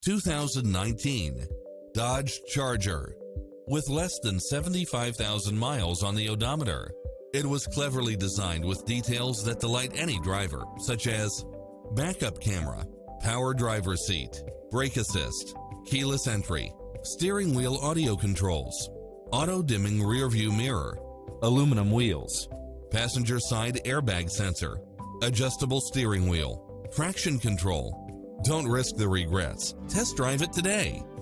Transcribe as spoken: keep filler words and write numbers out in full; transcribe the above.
two thousand nineteen Dodge Charger. With less than seventy-five thousand miles on the odometer, it was cleverly designed with details that delight any driver, such as backup camera, power driver seat, brake assist, keyless entry, steering wheel audio controls, auto-dimming rear-view mirror, aluminum wheels, passenger side airbag sensor, adjustable steering wheel, traction control. Don't risk the regrets. Test drive it today.